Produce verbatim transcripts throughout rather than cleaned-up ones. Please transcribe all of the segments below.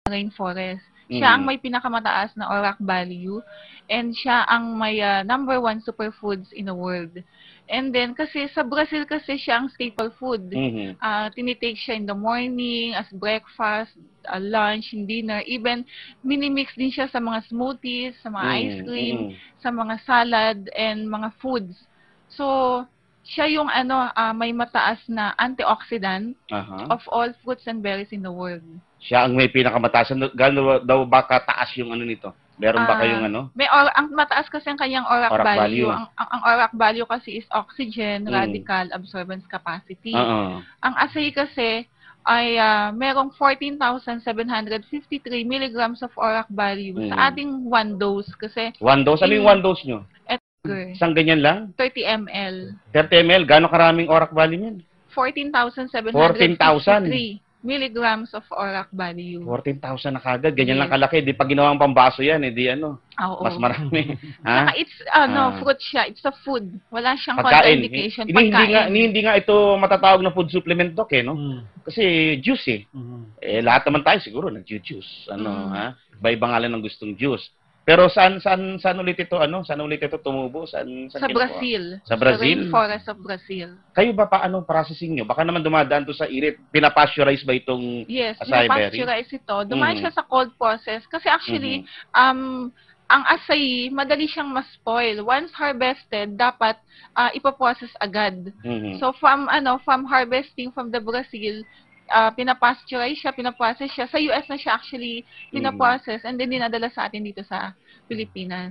rainforest. Siya ang may pinakamataas na O R A C value and siya ang may uh, number one superfoods in the world. And then, kasi sa Brazil kasi siya ang staple food. Mhm. Uh, tinitake siya in the morning, as breakfast, uh, lunch, dinner. Even, minimix din siya sa mga smoothies, sa mga Mm, ice cream, mm. sa mga salad, and mga foods. So, siya yung ano, uh, may mataas na antioxidant Aha. of all fruits and berries in the world. Siya ang may pinakamataas. Ano- Gaano daw ba kataas yung ano nito? Meron ba Ah, kayong ano? May or, ang mataas kasi ang kanyang O R A C O R A C value. value. Ang, ang, ang O R A C value kasi is oxygen, Mm. radical absorbance capacity. Oo. Ang acai kasi ay ah, merong fourteen thousand seven hundred fifty-three milligrams of O R A C value Mm. sa ating one dose kasi One dose? Ano in- yung one dose nyo? Edgar, Isang ganyan lang? thirty milliliters. thirty milliliters? Gaano karaming O R A C value niyan? fourteen thousand seven hundred fourteen thousand. fifty-three milligrams of O R A C value. fourteen thousand na kagad. Ganyan Yes. lang kalaki. Di pa ginawang pambaso yan. Eh, di ano. Ah, oo. Mas marami. Saka ha? it's, ano, Ah. fruit siya. It's a food. Wala siyang Pagkain. contraindication. Hindi, hindi, nga, Pagkain. hindi, hindi nga ito matatawag na food supplement, Doc, eh, no? Mm. Kasi juice, eh. Mhm. Eh, lahat naman tayo siguro nag-juice. Ano, Mm. ha? Iba-iba nga lang ng gustong juice. Pero saan saan saan ulit ito ano? Saan ulit ito tumubo? Saan saan Sa kinukuha? Brazil. Sa Brazil? rainforest of Brazil. Kayo ba paano processing nyo? Baka naman dumadaan to sa irit. Pinapasteurize ba itong Yes, acai berry? pinapasteurize ito. Dumaan Mhm. siya sa cold process. Kasi actually, Mhm. um, ang acai, madali siyang ma-spoil. Once harvested, dapat uh, ipaprocess agad. Mhm. So from ano, from harvesting from the Brazil, uh, pinapasteurize siya, pinaprocess siya. Sa U S na siya actually pinaprocess and then dinadala sa atin dito sa Pilipinas.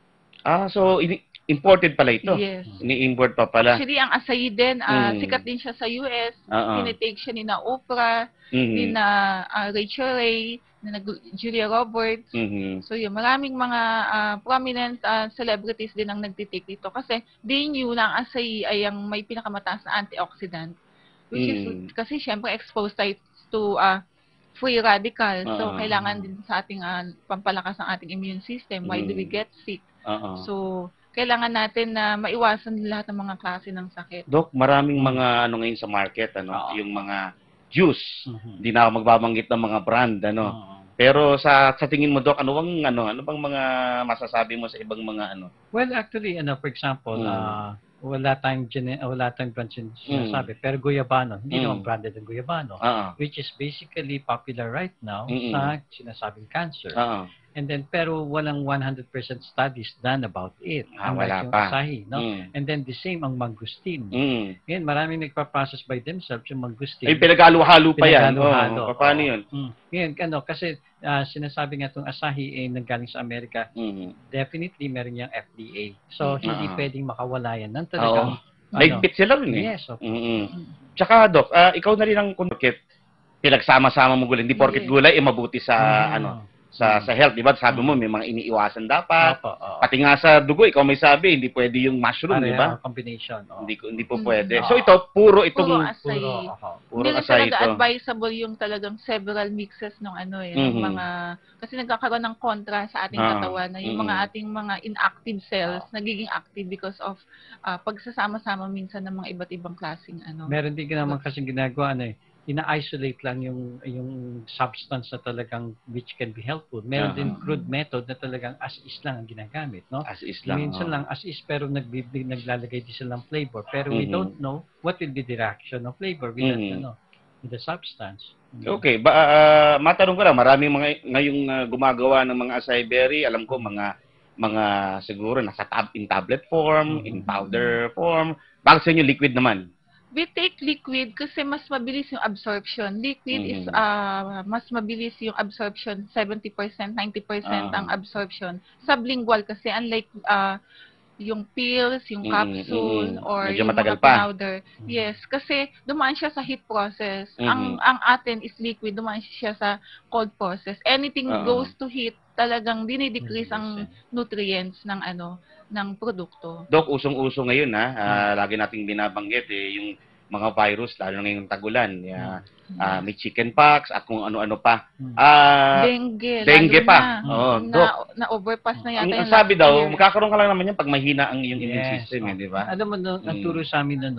Ah, so ini- imported pala ito. Yes. Ini-import pa pala. Actually, ang acai din, uh, Mm. sikat din siya sa U S. Oo. Tinitake siya ni na Oprah, ni Mhm. na uh, Rachel Ray, ni na Gu- Julia Roberts. Mhm. So yun, maraming mga ah, prominent ah, celebrities din ang nagtitake dito kasi they knew na ang acai ay ang may pinakamataas na antioxidant. Which Mm. is, kasi syempre exposed tayo to ah, free radical. So Oo. kailangan din sa ating ah, pampalakas ng ating immune system. Why do we Mm. get sick? Oo. So kailangan natin na maiwasan lahat ng mga klase ng sakit. Doc, maraming mga ano ngayon sa market, ano, Oo. yung mga juice. Mhm. Hindi na ako magbabanggit ng mga brand, ano. Oo. Pero sa sa tingin mo, Doc, ano bang ano, ano bang mga masasabi mo sa ibang mga ano? Well, actually, ano, for example, Mm. ah, wala tayong gene- wala tayong brand sin- sinasabi, pero Guyabano, hindi Mm. naman branded ang Guyabano, Oo. which is basically popular right now Mm-mm. sa sinasabing cancer. Oo. And then, pero walang one hundred percent studies done about it. Ah, Unlike wala yung pa. asahi, no? Mm. And then, the same ang mangustin. Mm. Ngayon, maraming nagpa-process by themselves yung mangustin. Ay, pinaghalo-halo pa yan. Pinaghalo-halo. Oo. Paano yun? Mm. Ngayon, ano, kasi ah, sinasabi nga itong asahi eh, nanggaling sa Amerika, Mm. definitely meron yung F D A. So, hindi Ah. pwedeng makawala yan. Nang Oo. talagang, Mahigpit sila rin eh. yes, of Mm. Tsaka, Doc, ah, ikaw na rin ang porket pinagsama-sama mo gulay. Hindi porket Yes. gulay, eh, mabuti sa, Mm. ano, sa sa health. Di ba? Sabi mo, may mga iniiwasan dapat. Opo, oo. Pati nga sa dugo, ikaw may sabi, hindi pwede yung mushroom, di ba? Pareho, combination. oo. Hindi, ko- hindi po Mm. pwede. Oo. So, ito, puro itong, Puro acai. Puro, oo. puro Hindi rin asay talaga ito. advisable yung talagang several mixes ng ano eh, ng Mhm. mga, kasi nagkakaroon ng kontra sa ating Ah, katawan na yung mhm. mga ating mga inactive cells nagiging active because of ah, pagsasama-sama minsan ng mga iba't ibang klaseng ano. Meron din ka naman kasing ginagawa, ano eh, ina-isolate lang yung yung substance na talagang which can be helpful. Meron Aha. din crude method na talagang as is lang ang ginagamit, no? As is lang. Minsan oh. lang as is pero nagbibig naglalagay din sila ng flavor pero we Mhm. don't know what will be the reaction of flavor with that, Mhm. ano, with the substance. Okay, ba ah, matanong ko lang, maraming mga ngayong ah, gumagawa ng mga acai berry, alam ko mga mga siguro nasa tab in tablet form, Mhm. in powder form. Bakit sa inyo liquid naman? We take liquid kasi mas mabilis yung absorption. Liquid is Mhm. ah, mas mabilis yung absorption, seventy percent, ninety percent Ah. ang absorption. Sublingual kasi unlike ah, yung pills, yung Mm, capsule, mm. or Medyo yung matagal mga pa. powder. Yes, kasi dumaan siya sa heat process. Mhm. Ang ang atin is liquid, dumaan siya sa cold process. Anything Oo. goes to heat, talagang dinidecrease Yes, ang nutrients ng ano ng produkto. Dok, usong-uso ngayon ha. Ah, lagi nating binabanggit eh yung mga virus lalo na ngayong tagulan. Yeah. Ah, may chickenpox at kung ano-ano pa. Mm. Ah, Dengue, dengue lalo pa. na. Oo, na, Dok. na overpass na yata Ang, ang yung sabi last daw, year. magkakaroon ka lang naman yan pag mahina ang iyong immune Yes, system, eh, oo. di ba? Alam mo, no, ang Mm. turo sa amin, ano,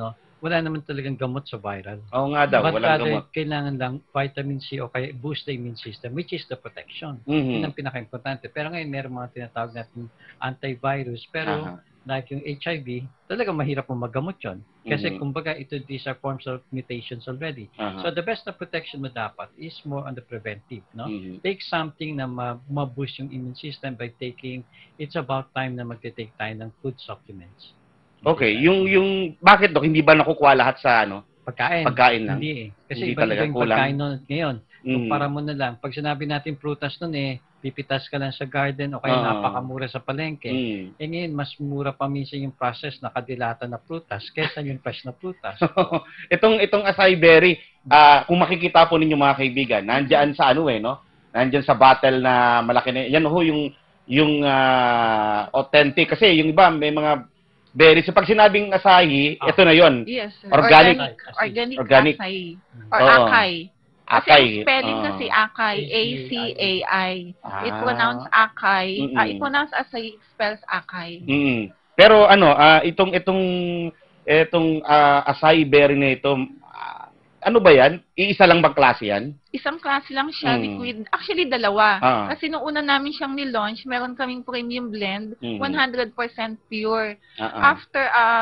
wala naman talagang gamot sa viral. Oo nga daw, But walang rather, gamot. kailangan lang vitamin C o kaya boost the immune system, which is the protection. Mhm. Yun ang pinaka-importante. Pero ngayon, meron mga tinatawag natin antivirus. Pero, Aha. like yung H I V, talagang mahirap mo maggamot yun. Kasi, Mhm. kumbaga, ito, these are forms of mutations already. Aha. So, the best na protection mo dapat is more on the preventive, no? Mhm. Take something na ma- ma-boost yung immune system by taking, it's about time na magte-take tayo ng food supplements. Okay, yung yung bakit Dok hindi ba nakukuha lahat sa ano? Pagkain. Pagkain lang? Hindi eh. Kasi Hindi iba-iba talaga, yung kulang. pagkain nun ngayon. Mhm. Kumpara mo na lang. Pag sinabi natin prutas nun eh, pipitas ka lang sa garden o kaya Oo. napakamura sa palengke. Mm. Eh ngayon, mas mura pa minsan yung process na kadilata na prutas kesa yung fresh na prutas. itong itong acai berry, ah kung makikita po ninyo mga kaibigan, nandiyan sa ano eh, no? Nandiyan sa bottle na malaki na. Yan ho yung yung ah, authentic kasi yung iba may mga berries. So, pag sinabing acai, Ah. ito na 'yon. Yes, sir. Organic. Organic, organic, Organic. acai. Or Oo. acai. Kasi Acai. ang spelling Oo. kasi acai, A C A I. It Ah. pronounced acai. Mm-mm. Ah, it pronounced acai, it spells acai. Mm. Pero ano, ah, itong itong itong ah, acai berry na ito, ah, ano ba 'yan? Iisa lang bang klase 'yan? Isang klase lang siya, Mm. liquid. Actually, dalawa. Ah. Kasi nung una namin siyang nilaunch, meron kaming premium blend, Mhm. one hundred percent pure. Ah, ah. After,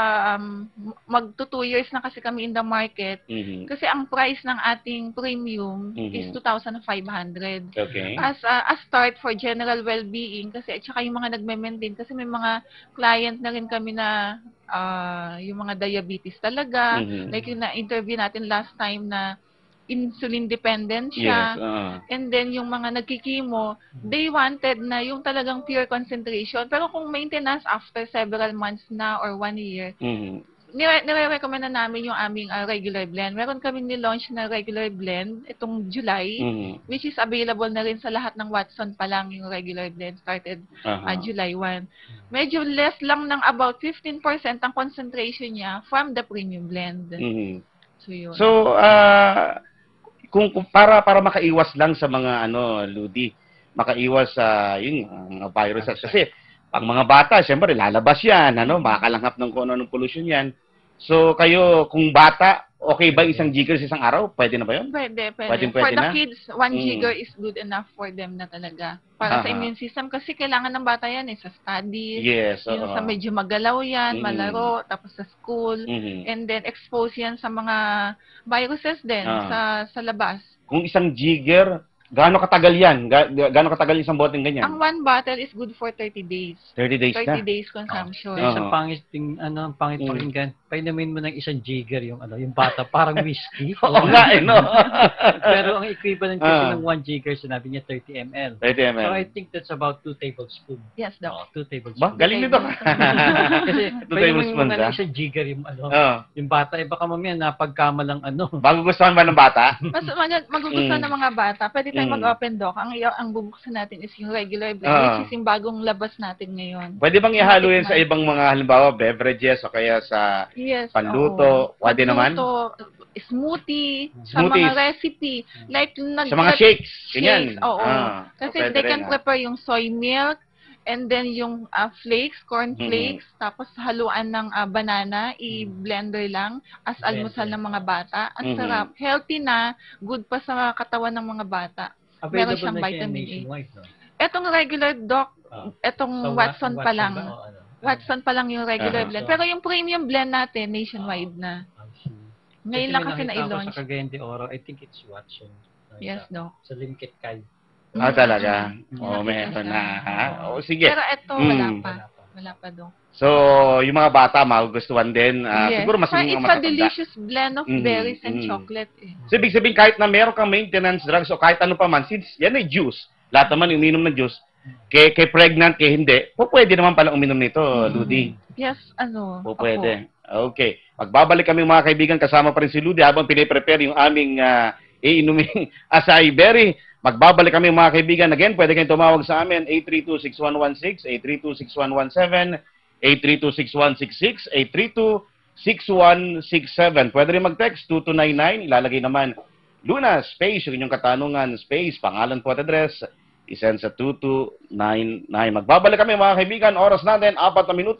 um, magto two years na kasi kami in the market, Mhm. kasi ang price ng ating premium Mhm. is two thousand five hundred. Okay. As a, a start for general well-being, kasi at saka yung mga nagme-maintain, kasi may mga client na rin kami na ah, yung mga diabetes talaga, Mhm. like yung na-interview natin last time na insulin dependent Yes. siya. ah. And then, yung mga nagkikimo, they wanted na yung talagang pure concentration. Pero kung maintenance after several months na or one year, Mhm. nire- nire-recommend na namin yung aming ah, regular blend. Meron kami ni-launch na regular blend itong July, Mhm. which is available na rin sa lahat ng Watson pa lang yung regular blend. Started Aha. ah, July first. Medyo less lang ng about fifteen percent ang concentration niya from the premium blend. Mhm. So, yun. So, ah kung, kung para para makaiwas lang sa mga ano, Ludi, makaiwas sa yun mga viruses kasi pang mga bata, syempre lalabas 'yan, ano, makakalanghap ng kung ano ng pollution 'yan. So, kayo kung bata, okay ba isang jigger sa isang araw? Pwede na ba 'yon? Pwede, pwede. Pwedeng For pwede the na? kids, one Mm. jigger is good enough for them na talaga. Para sa Aha. immune system, kasi kailangan ng bata yan eh, sa studies, Yes, yung oo. sa medyo magalaw yan, Mm. malaro, tapos sa school, Mhm. and then expose yan sa mga viruses din Ah. sa sa labas. Kung isang jigger, gaano katagal 'yan? Ga, ga- gaano katagal isang boteng ganyan? Ang one bottle is good for thirty days. thirty days thirty na. days consumption. Dahil sa Oo. pangit, ting, ano, ang pangit Mm. pakinggan, painumin mo ng isang jigger yung, ano, yung bata, parang whiskey. Oo nga eh, no. Pero ang equivalent kasi Ah. ng one jigger, sinabi niya thirty milliliters. thirty So I milliliters. think that's about two tablespoons. Yes, Doc. Oh, two tablespoons. Ba, galing nito. Kasi Two pwede mo tablespoons, yung ano, ah. isang jigger yung, ano, Oo. yung bata, eh baka mamaya napagkamalang ano. Bago gustuhan ba ng bata? Mas mag- magugustuhan Mm. ng mga bata. Pwede tayong Mm. mag-open, Doc. Ang, ang bubuksan natin is yung regular blend, Ah. which is yung bagong labas natin ngayon. Pwede bang ihalo yan sa ibang mga halimbawa beverages o kaya sa Yes. panluto? oo. Pwede naman? Panluto, smoothie, sa Smoothies. mga recipe. Like, nag- Sa mga shakes? Ganyan. Shakes, oo. Ah, Kasi pwede they rin, can ah. prepare yung soy milk, and then yung ah, flakes, corn Mhm. flakes, tapos haluan ng ah, banana, i-blender lang as almusal ng mga bata. Ang Mhm. sarap. Healthy na, good pa sa katawan ng mga bata. Available siyang na siya vitamin A. nationwide, no? Etong regular, Doc, Ah. etong So, Watson pa lang. ba o ano? Watson pa lang yung regular Aha. blend. Pero yung premium blend natin, nationwide na. I see. Ngayon lang kasi may nakita ako na-launch. sa Cagayan de Oro, I think it's Watson. Yes, Doc. Sa Limkit Kay. Ah, talaga? Mm. Oo, oh, meron na. Ha? O, Oo. sige. Pero eto, wala Mm. pa. Wala pa. Wala pa, Doc. So, yung mga bata, magugustuhan din. Ah, Yes. Siguro mas But yung mga it's a matatanda. delicious blend of Mhm, berries and mhm. chocolate. Eh. So, ibig sabihin, kahit na meron kang maintenance drugs o kahit ano pa man, since yan ay juice, lahat naman uminom ng juice, kay, kay pregnant, kay hindi, po pwede naman pala uminom nito, Ludi. Yes, ano. Po opo. pwede. Okay. Magbabalik kami mga kaibigan, kasama pa rin si Ludi habang piniprepare yung aming uh, iinuming acai berry. Magbabalik kami mga kaibigan. Again, pwede kayong tumawag sa amin, eight three two, six one one six, eight three two, six one one seven, eight three two, six one six six, eight three two, six one six seven. Pwede rin mag-text, two two nine nine. Ilalagay naman, Luna, space, yung inyong katanungan, space, pangalan po at address, isend sa two two nine nine. Magbabalik kami mga kaibigan. Oras natin, apat na minuto.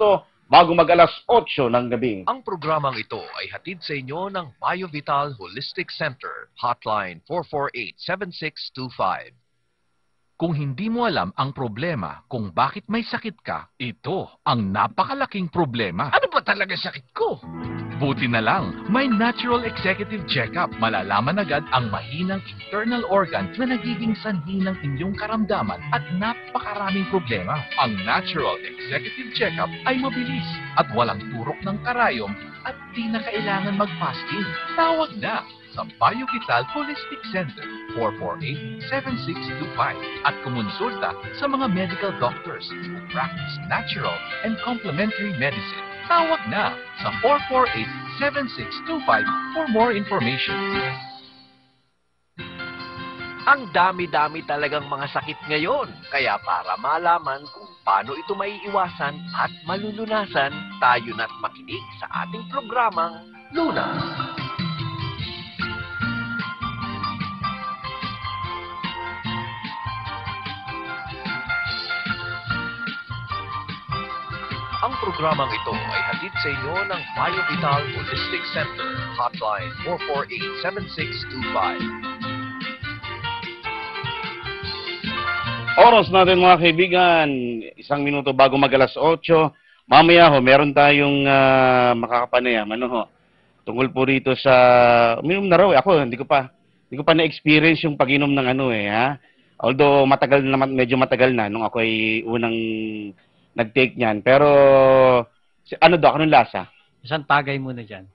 bago mag-alas otso ng gabi. Ang programang ito ay hatid sa inyo ng BioVital Holistic Center, hotline four four eight, seven six two five. Kung hindi mo alam ang problema kung bakit may sakit ka, ito ang napakalaking problema. Ano ba talaga sakit ko? Buti na lang, may Natural Executive Checkup. Malalaman agad ang mahinang internal organ na nagiging sanhi ng inyong karamdaman at napakaraming problema. Ang Natural Executive Checkup ay mabilis at walang turok ng karayom at di na kailangan mag-fasting. Tawag na sa BioVital Holistic Center four four eight, seven six two five at kumonsulta sa mga medical doctors who practice natural and complementary medicine. Tawag na sa four four eight, seven six two five for more information. Ang dami-dami talagang mga sakit ngayon. Kaya para malaman kung paano ito maiiwasan at malulunasan, tayo na't makinig sa ating programang Lunas. Ang programang ito ay hatid sa inyo ng BioVital Holistic Center, hotline four four eight, seven six two five. Oras natin mga kaibigan, isang minuto bago mag-alas otso. Mamaya ho, meron tayong uh, makakapanayam. Ano ho? Tungkol po rito sa uminom na raw. Ako, hindi ko pa hindi ko pa na-experience yung pag-inom ng ano eh, ha. Although matagal na, medyo matagal na nung ako ay unang nag-take niyan. Pero ano daw, anong lasa? Isang tagay muna dyan.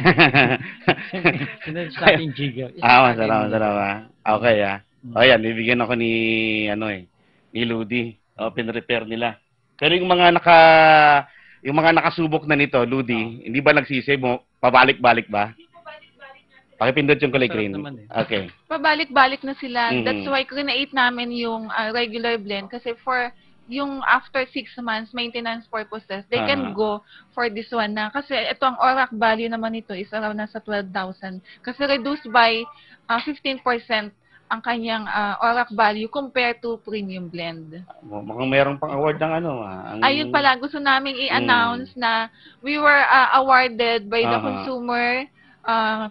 Sinunod natin Jigo. Ah, masarap, masarap ha. Okay ha. O yan, bibigyan ako ni, ano eh, ni Ludi. O, pin-repair nila. Pero yung mga naka, yung mga nakasubok na nito, Ludi, hindi ba nagsisi mo, pabalik-balik ba? Pakipindot yung kulay green. Eh. Okay. Pabalik-balik na sila. Mhm. That's why create namin yung uh, regular blend kasi for yung after six months maintenance purposes, they can Ah. go for this one na. Kasi ito ang O R A C value naman nito is around nasa twelve thousand. Kasi reduced by uh, fifteen percent ang kanyang uh, O R A C value compared to premium blend. Mukhang meron pang award ng ano ah. Ang, Ayun pala, gusto naming i-announce na we were uh, awarded by the Aha. Consumer uh,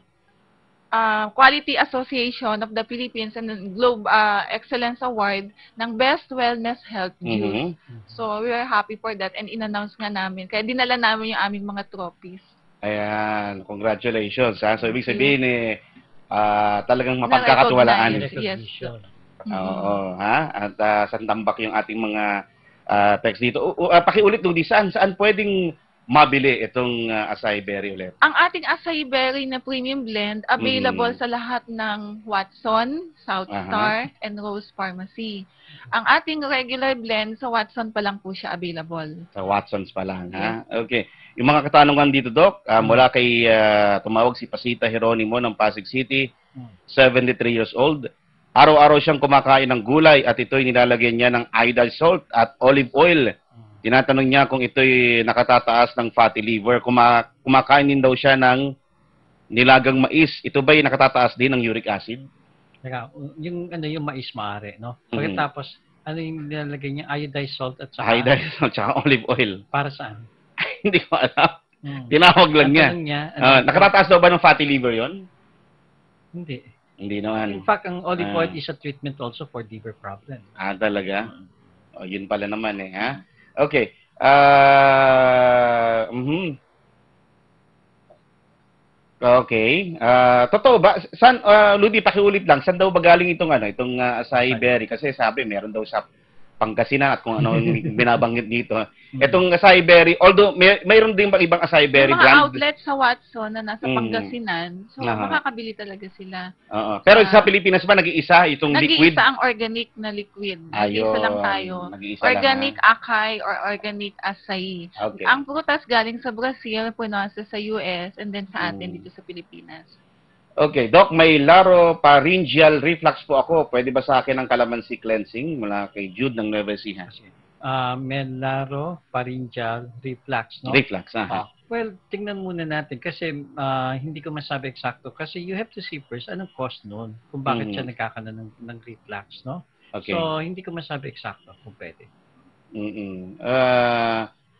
uh, Quality Association of the Philippines and the Globe uh, Excellence Award ng Best Wellness Health Juice. Mhm. So, we are happy for that and in-announce nga namin. Kaya dinala namin yung aming mga trophies. Ayan, congratulations ha. So, ibig Thank you. sabihin eh, ah, talagang mapagkakatiwalaan. Na-recognize. Yes. Recognition. Oo, ha? At uh, sandambak yung ating mga ah, text dito. O, o, ah, pakiulit nung di saan, saan pwedeng mabili itong uh, acai berry ulit? Ang ating acai berry na premium blend available Mhm. sa lahat ng Watson, Southstar, and Rose Pharmacy. Ang ating regular blend sa Watson pa lang po siya available. Sa Watsons pa lang, ha? Okay. Yung mga katanungan dito, Doc, ah, mula kay ah, tumawag si Pasita Jeronimo ng Pasig City, seventy-three years old. Araw-araw siyang kumakain ng gulay at ito'y nilalagyan niya ng iodized salt at olive oil. Tinatanong niya kung ito'y nakatataas ng fatty liver. Kuma kumakain din daw siya ng nilagang mais. Ito ba'y nakatataas din ng uric acid? Teka, yung ano yung mais maaari, no? Mhm. Pagkatapos, ano yung nilalagay niya? Iodized salt at saka Iodized salt at olive oil. para saan? Hindi ko alam. Hmm. Tinawag lang Ang niya. tanong niya, ano, Ah, nakatataas daw ba ng fatty liver yon? Hindi. Hindi In naman. fact, ang olive Ah. oil is a treatment also for liver problem. Ah, talaga? O, yun pala naman eh, ha? Okay. Ah, mhm. Okay. Ah, totoo ba? San, ah, Ludi, pakiulit lang. Saan daw ba galing itong ano, itong ah, acai berry? Kasi sabi, meron daw sa Pangasinan at kung ano yung binabanggit dito. Itong acai berry, although may, mayroon din bang ibang acai berry Yung mga brand? outlet sa Watson na nasa Mm. Pangasinan, so Aha. makakabili talaga sila. Oo. Pero Sa- sa Pilipinas ba nag-iisa itong liquid? Nag-iisa ang organic na liquid. Nag-iisa lang tayo. Nag-iisa lang, Organic ha? acai or organic acai. Okay. Ang prutas galing sa Brazil, punasa sa U S, and then sa atin Mm. dito sa Pilipinas. Okay, Doc, may laropharyngeal reflux po ako. Pwede ba sa akin ang calamansi cleansing mula kay Jude ng Nueva Ecija? Uh, Melaro pharyngeal reflux, no? Reflux, aha. Ah, well, tingnan muna natin kasi ah, hindi ko masabi eksakto kasi you have to see first anong cause noon kung bakit Mhm. siya nagkakaroon ng, ng reflux, no? Okay. So, hindi ko masabi eksakto kung pwede. Mm-mm. Ah,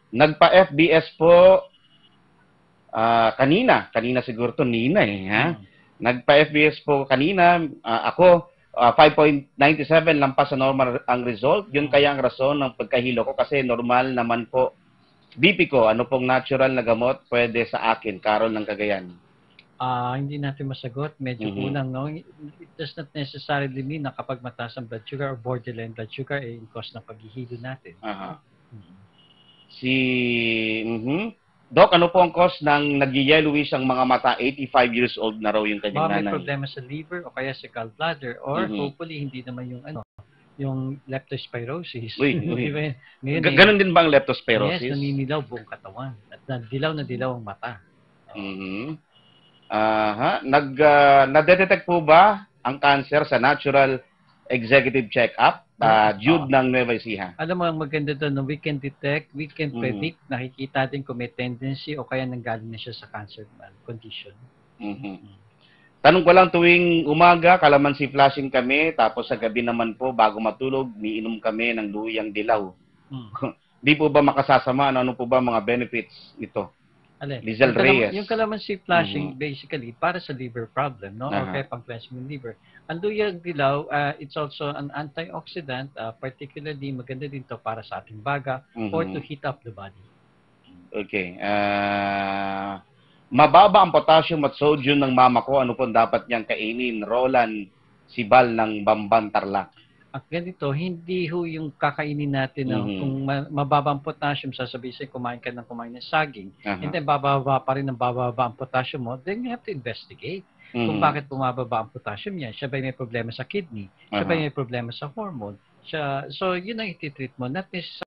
Nagpa-F B S po ah, kanina. Kanina siguro to Nina eh. Ha? Mm. Nagpa-F B S po kanina. ah, ako, ah, five point nine seven lampas sa normal ang result. Yun kaya ang rason ng pagkahilo ko kasi normal naman po. B P ko, ano pong natural na gamot pwede sa akin? Carol ng Cagayan. Ah, hindi natin masagot. Medyo Mhm. kulang, no? It does not necessarily mean na kapag mataas ang blood sugar or borderline blood sugar, eh, yung cause ng paghihilo natin. Aha. Mhm. Si mhm. Doc, ano po ang cause ng nag-yellowish ang mga mata? eighty-five years old na raw yung kanyang Baka may nanay. problema sa liver o kaya sa gallbladder or Mhm. hopefully hindi naman yung ano, yung leptospirosis. Uy, uy. Di ba? Ngayon, Ga- eh, Ganon din ba ang yes, leptospirosis? naninilaw buong katawan. At na- dilaw na dilaw ang mata. Mhm. Aha, nag uh, na-detect po ba ang cancer sa natural executive check-up? Uh, Jude ng Nueva Ecija. Alam mo, ang maganda doon, no, we can detect, we can Mhm. predict, nakikita din kung may tendency o kaya nanggaling na siya sa cancer uh, condition. Mhm. Tanong ko lang, tuwing umaga, kalamansi flashing kami, tapos sa gabi naman po, bago matulog, niinom kami ng luyang dilaw. Hmm. Di po ba makasasama? Ano, ano po ba mga benefits nito? Alin? Lizelle yung, kalam- Reyes. yung calamansi flashing, Mhm. basically, para sa liver problem, no? Aha. Or kaya pang-cleanse ng liver. Ang luyang dilaw, uh, it's also an antioxidant, uh, particularly maganda din to para sa ating baga or Mhm. to heat up the body. Okay. Ah, mababa ang potassium at sodium ng mama ko. Ano po ang dapat niyang kainin? Roland Sibal ng Bamban Tarlac. At ganito, hindi ho yung kakainin natin, no? Mhm. Kung ma- mababa ang potassium, sasabihin sa'yo, kumain ka ng kumain ng saging, Aha. and then bababa pa rin ang bababa ang potassium mo, then you have to investigate kung Mhm. bakit bumababa ang potassium niya. Siya ba may problema sa kidney? Siya ba Aha. may problema sa hormone? Siya, so, yun ang ititreat mo. Not necessarily